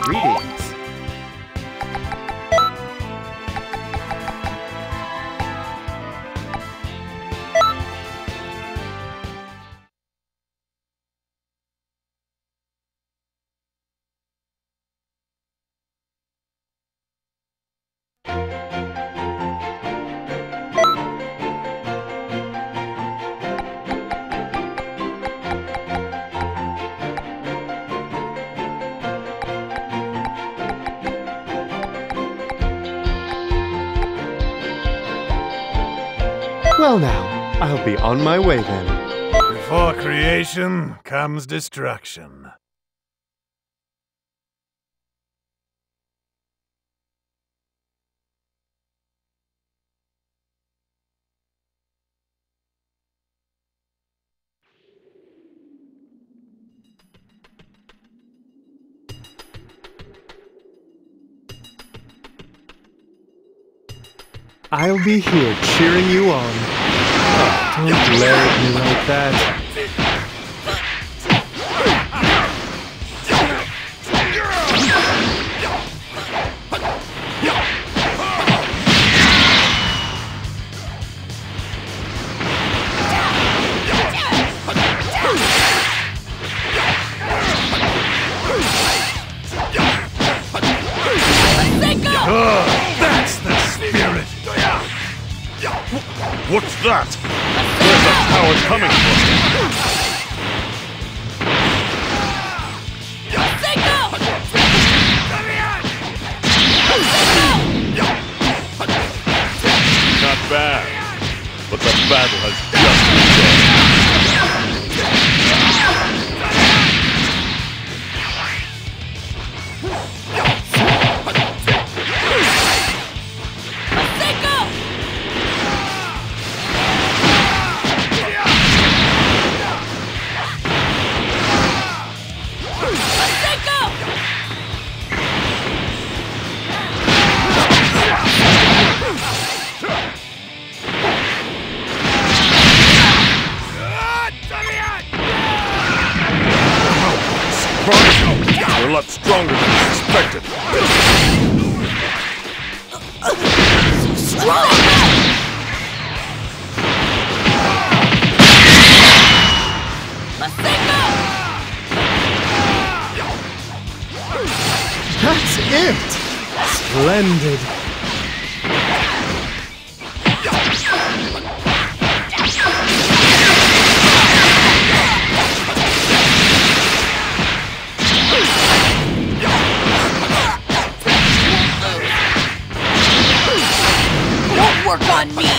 Greetings. Well now, I'll be on my way then. Before creation comes destruction. I'll be here cheering you on. Oh, don't glare at me like that. That's the spirit! What's that? Where's the power coming from? Not bad, but the battle has just begun. You're a lot stronger than I expected. So strong! That's it! Splendid! Work on me!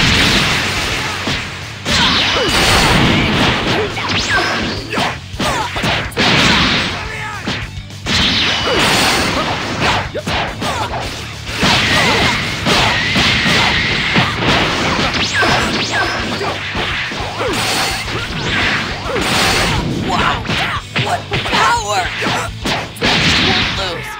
Wow! What power! Won't lose.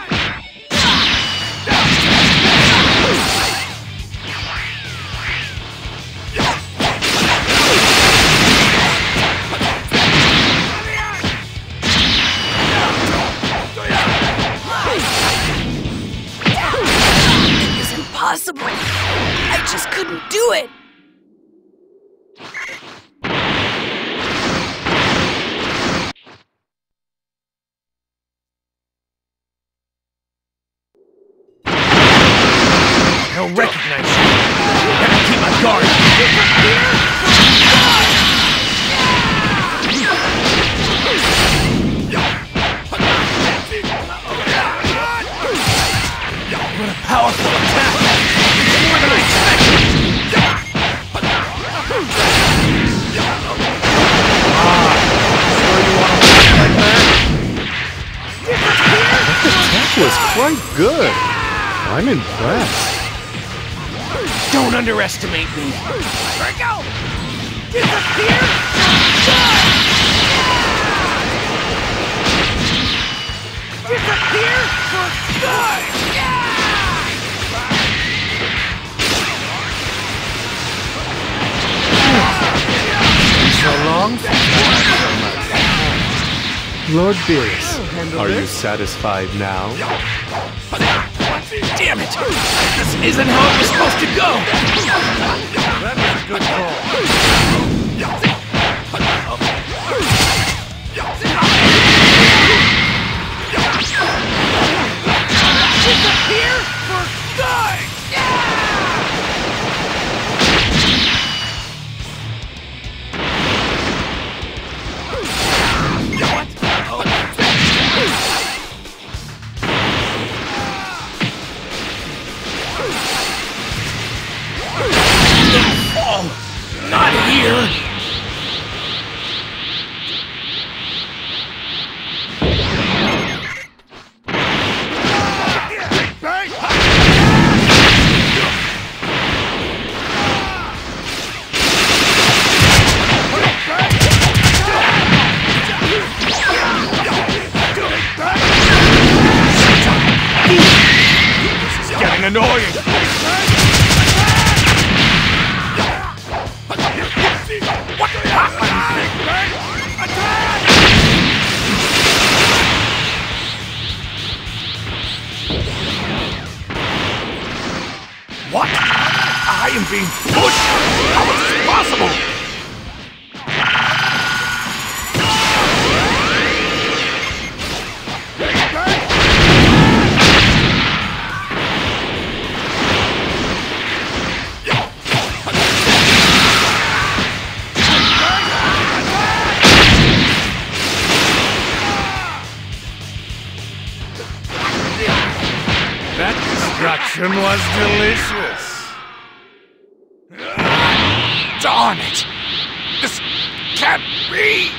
Impossible! I just couldn't do it! I don't recognize you. I gotta keep my guard. What a powerful attack! More than I expected! Sure you want to fight like that? That attack was quite good. I'm impressed. Don't underestimate me! There we go! Disappear! Disappear for good! So long? Lord Beerus, Are you satisfied now? Damn it! This isn't how it was supposed to go! That was a good call. Disappear for good! Oh, not here! This is getting annoying! What happened, Big Bang? Attack! What? I am being pushed! How is this possible? Big Bang! That destruction was delicious. Darn it! This can't be!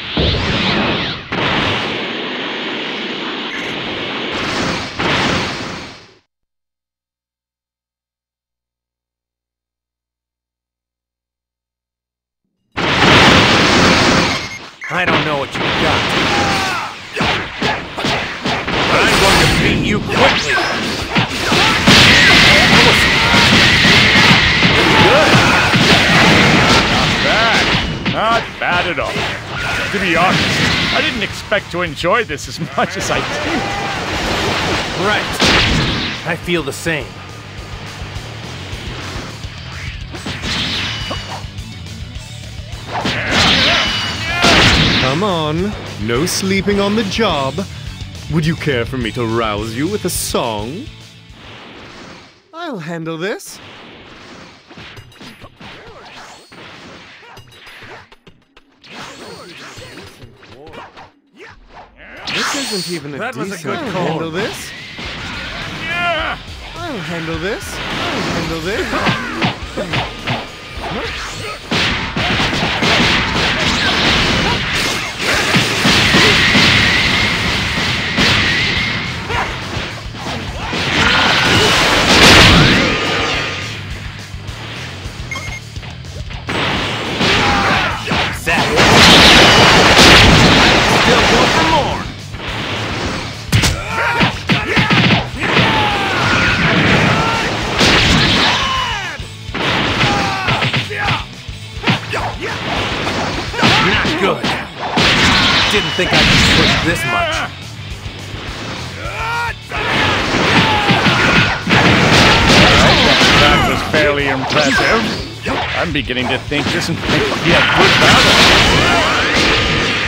I don't know what you got. But I'm going to beat you quickly. Not bad at all. To be honest, I didn't expect to enjoy this as much as I did. Right. I feel the same. Come on, no sleeping on the job. Would you care for me to rouse you with a song? I'll handle this. This isn't even a That was a decent. good I'll call. handle this. Yeah! I'll handle this. I'll handle this. Still go for more. Not good. Didn't think I could push this much. That was fairly impressive. I'm beginning to think this might be a good battle.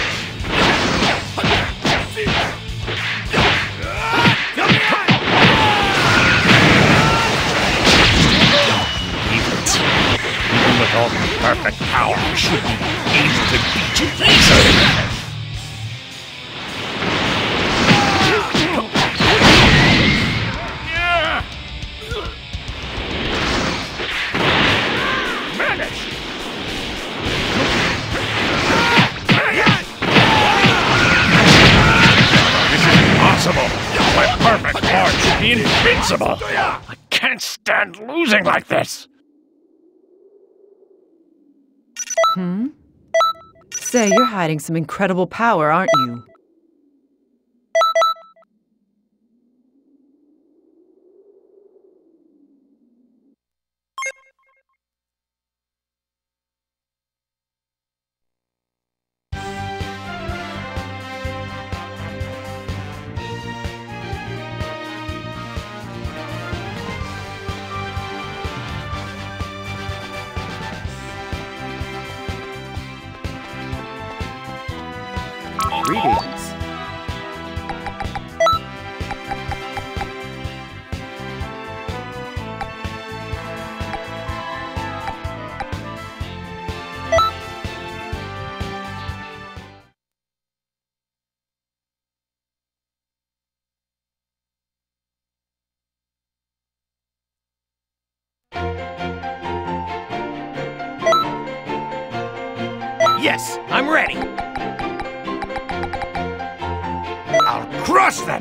Even with all the perfect power, I should be able to beat you easily. My perfect part should be invincible! I can't stand losing like this! Say, you're hiding some incredible power, aren't you? Greetings. Yes, I'm ready. I'll crush them!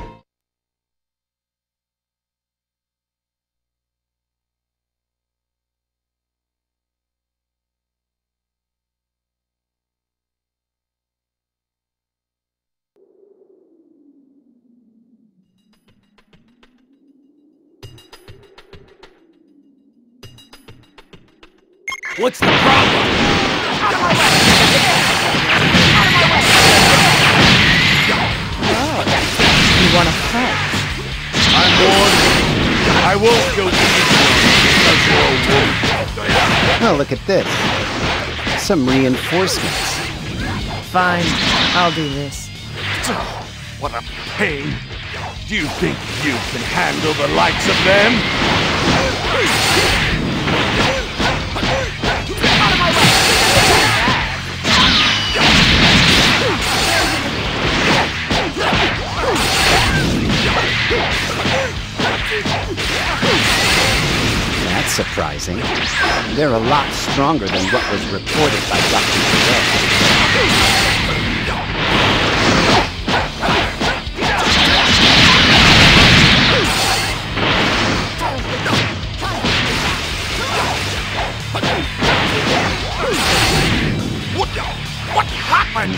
What's the problem? You want to fight? I'm bored. I won't go easy because you're a wolf. Oh, look at this. Some reinforcements. Fine, I'll do this. What a pain. Do you think you can handle the likes of them? That's surprising. They're a lot stronger than what was reported by Dr. What happened?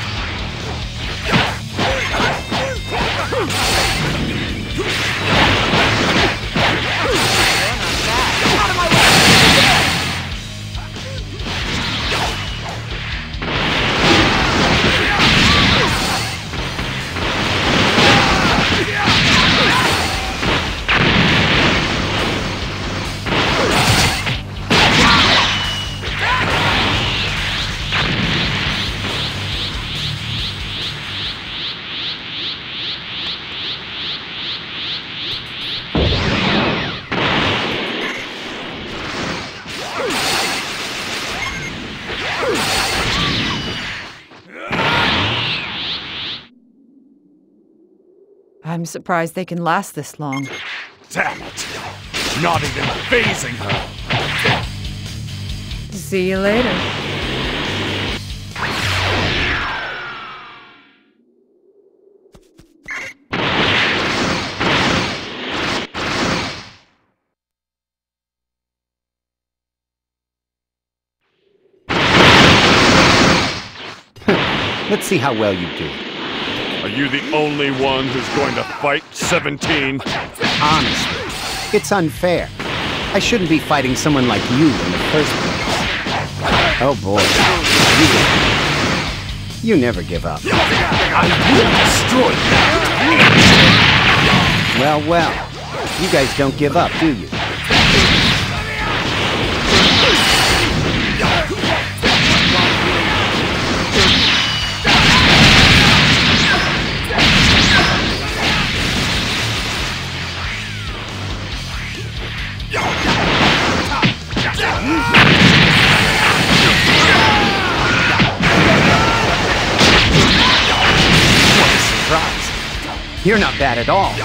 I'm surprised they can last this long. Damn it! Not even phasing her! See you later. Let's see how well you do. Are you the only one who's going to fight 17? Honestly, it's unfair. I shouldn't be fighting someone like you in the first place. Oh boy. You never give up. I will destroy you! Well, well. You guys don't give up, do you? You're not bad at all.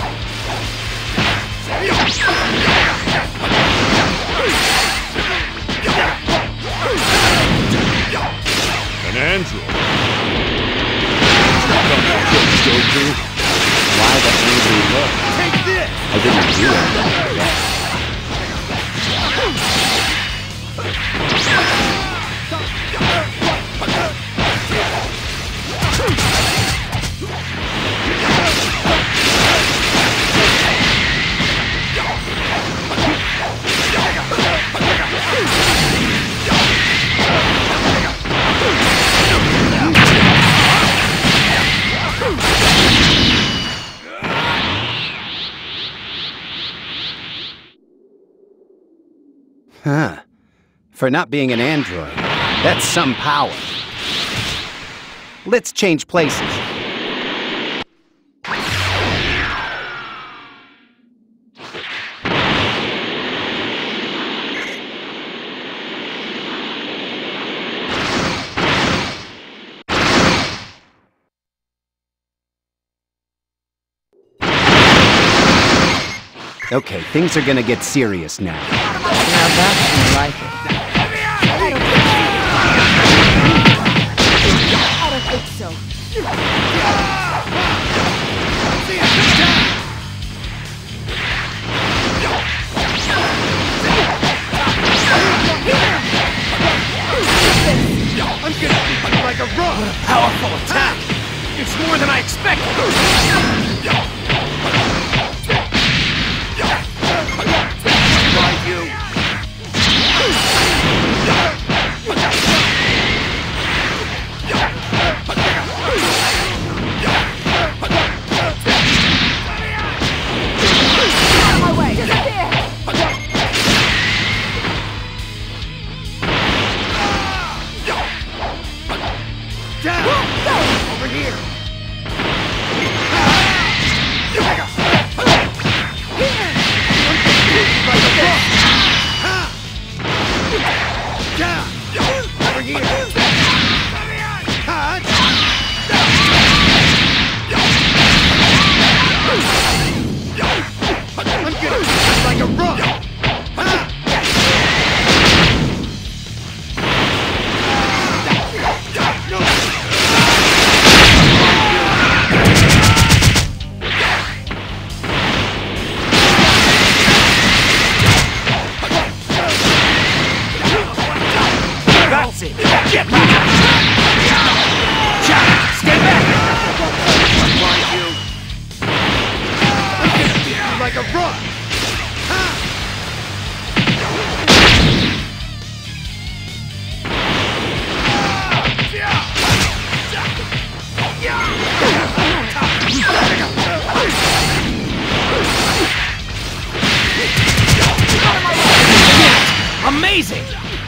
An android? Why the angry look? Take this! I didn't do anything. Huh. For not being an android, that's some power. Let's change places. Okay, things are gonna get serious now. Now that's more like it. I don't think so. I'm gonna beat you like a rock! What a powerful attack! It's more than I expected! Why you? Out of my way! Disappear! Down! Over here! Down! Over here! I'm gonna beat you like a rock! That's it! Get back! Jack, stay back! Why you? I'm gonna beat you like a rock! Amazing!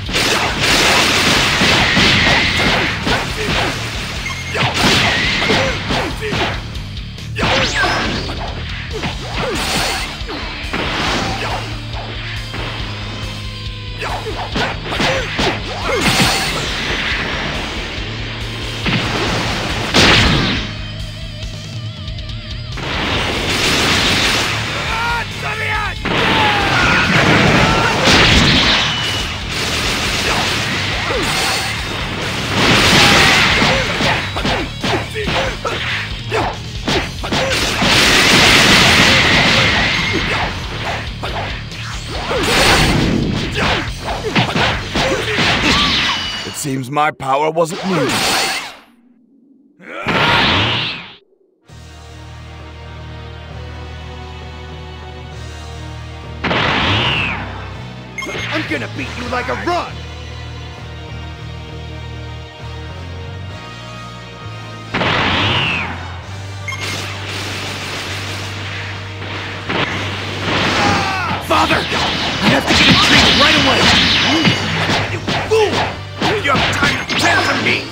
It seems my power wasn't needed. I'm gonna beat you like a rock! Father! I have to get a treat right away! You fool! You have time to pretend to me!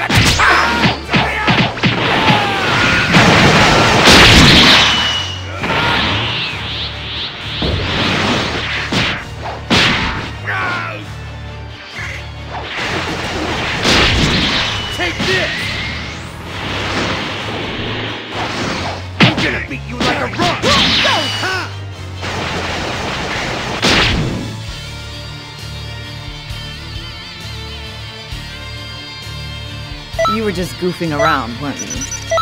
Take this! I'm gonna beat you like a rock! Ha! You were just goofing around, weren't you?